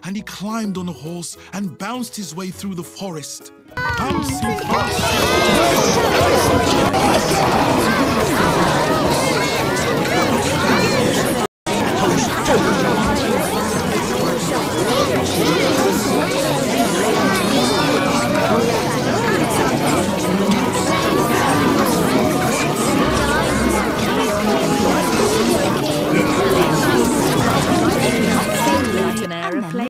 and he climbed on a horse and bounced his way through the forest. Bouncing fast.